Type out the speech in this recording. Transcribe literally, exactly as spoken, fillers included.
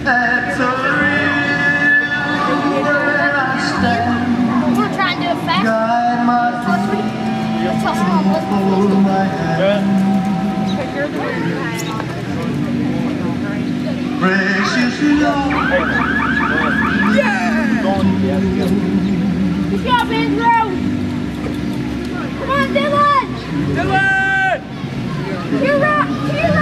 That's a real where I stand. We're trying to do it fast. Guide my feet, hold my hand. Precious love. Yeah! Good job, Andrew! Come on, Dylan! Dylan! You're right! You're